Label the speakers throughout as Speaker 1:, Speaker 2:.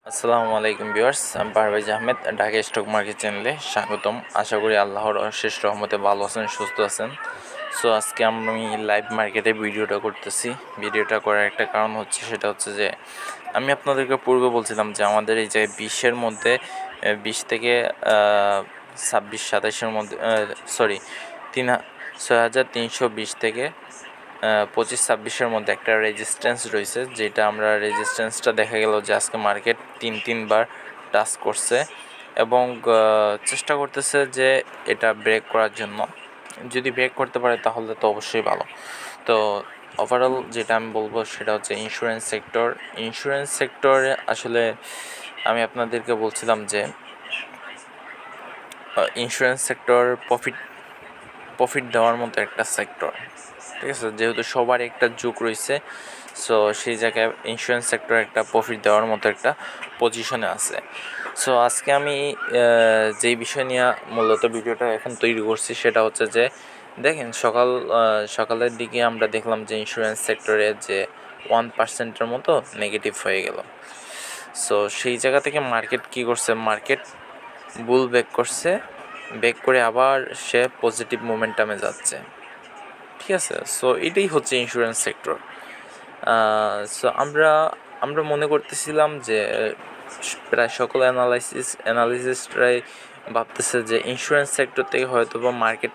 Speaker 1: আসসালামু আলাইকুম ভিউয়ার্স, আমি পারভেজ আহমেদ, ঢাকা স্টক মার্কেট চ্যানেলে স্বাগতম। আশা করি আল্লাহর অশেষ রহমতে ভালো আছেন, সুস্থ আছেন। সো আজকে আমি লাইভ মার্কেটে ভিডিওটা করতেছি। ভিডিওটা করার একটা কারণ হচ্ছে, সেটা হচ্ছে যে আমি আপনাদেরকে পূর্বে বলছিলাম যে আমাদের এই যে 20-এর মধ্যে 20 থেকে 26-27-এর মধ্যে সরি 6320 থেকে 25-26-এর মধ্যে একটা রেজিস্ট্যান্স রয়েছে, যেটা আমরা রেজিস্ট্যান্সটা দেখা গেল যে আজকে মার্কেট তিনবার টাচ করছে এবং চেষ্টা করতেছে যে এটা ব্রেক করার জন্য। যদি ব্রেক করতে পারে তাহলে তো অবশ্যই ভালো। তো ওভারঅল যেটা আমি বলবো সেটা হচ্ছে ইন্স্যুরেন্স সেক্টরে আসলে আমি আপনাদেরকে বলছিলাম যে ইন্স্যুরেন্স সেক্টর প্রফিট দেওয়ার মতো একটা সেক্টর, ঠিক আছে। যেহেতু সবার একটা ঝোঁক রয়েছে, সো সেই জায়গায় ইন্স্যুরেন্স সেক্টর একটা প্রফিট দেওয়ার মতো একটা পজিশনে আছে। সো আজকে আমি যেই বিষয় নিয়ে মূলত ভিডিওটা এখন তৈরি করছি সেটা হচ্ছে যে দেখেন সকালের দিকে আমরা দেখলাম যে ইন্স্যুরেন্স সেক্টরে যে 1%-এর মতো নেগেটিভ হয়ে গেল। সো সেই জায়গা থেকে মার্কেট কী করছে, মার্কেট বুল ব্যাক করে আবার সে পজিটিভ মোমেন্টামে যাচ্ছে, ঠিক আছে। সো এটাই হচ্ছে ইন্স্যুরেন্স সেক্টর। সো আমরা মনে করতেছিলাম যে প্রায় সকল অ্যানালিসিস্টরাই ভাবতেছে যে ইন্স্যুরেন্স সেক্টর থেকে হয়তো বা মার্কেট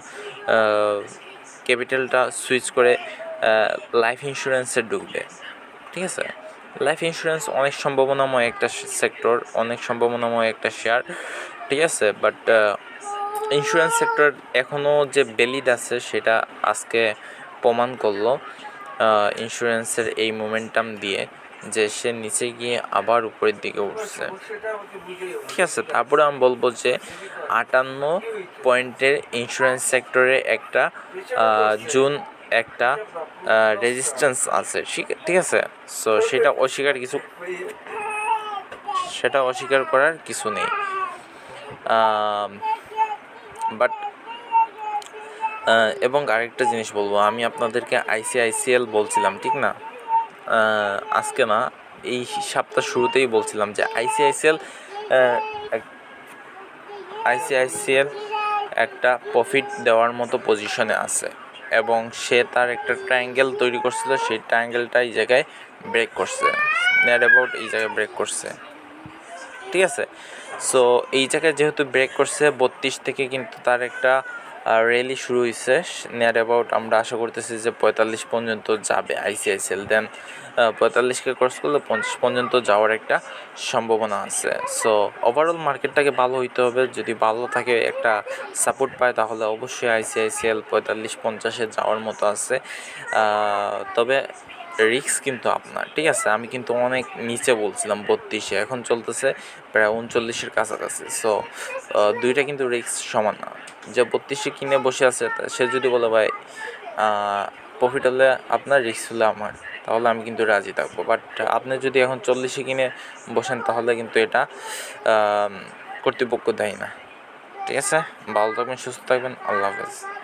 Speaker 1: ক্যাপিটালটা সুইচ করে লাইফ ইন্স্যুরেন্সে ঢুকবে, ঠিক আছে। লাইফ ইন্স্যুরেন্স অনেক সম্ভাবনাময় একটা সেক্টর, অনেক সম্ভাবনাময় একটা শেয়ার, ঠিক আছে। বাট ইন্স্যুরেন্স সেক্টর এখনও যে ভ্যালিড আছে সেটা আজকে প্রমাণ করলো ইন্স্যুরেন্সের এই মোমেন্টাম দিয়ে, যে সে নিচে গিয়ে আবার উপরের দিকে উঠছে, ঠিক আছে। তারপরে আমি বলবো যে 58 পয়েন্টের ইন্স্যুরেন্স সেক্টরে একটা জুন একটা রেজিস্ট্যান্স আছে, ঠিক আছে। সো সেটা অস্বীকার করার কিছু নেই। বাট এবং আরেকটা জিনিস বলবো, আমি আপনাদেরকে ICICL বলছিলাম, ঠিক না? আজকে না, এই সপ্তাহ শুরুতেই বলছিলাম যে ICICL একটা প্রফিট দেওয়ার মতো পজিশনে আছে এবং সে তার একটা ট্রায়াঙ্গেল তৈরি করছিল, সেই ট্রায়াঙ্গেলটা এই জায়গায় ব্রেক করছে, নিয়ার অ্যাবাউট এই জায়গায় ব্রেক করছে, ঠিক আছে। সো এই জায়গায় যেহেতু ব্রেক করছে 32 থেকে, কিন্তু তার একটা র্যালি শুরু হয়েছে নিয়ার অ্যাবাউট, আমরা আশা করতেছি যে 45 পর্যন্ত যাবে ICICL। দেন 45কে ক্রস করলে 50 পর্যন্ত যাওয়ার একটা সম্ভাবনা আছে। সো ওভারঅল মার্কেটটাকে ভালো হইতে হবে, যদি ভালো থাকে একটা সাপোর্ট পায় তাহলে অবশ্যই ICICL 45-50-এ যাওয়ার মতো আছে। তবে রিস্ক কিন্তু আপনার, ঠিক আছে। আমি কিন্তু অনেক নিচে বলছিলাম 32-এ, এখন চলতেছে প্রায় 39-এর কাছাকাছি। সো দুইটা কিন্তু রিস্ক সমান না। যে 32-এ কিনে বসে আছে সে যদি বলে ভাই প্রফিট হলে আপনার, রিস্ক হলে আমার, তাহলে আমি কিন্তু রাজি থাকবো। বাট আপনি যদি এখন 40-এ কিনে বসেন তাহলে কিন্তু এটা কর্তৃপক্ষ দেয় না, ঠিক আছে। ভালো থাকবেন, সুস্থ থাকবেন, আল্লাহ হাফেজ।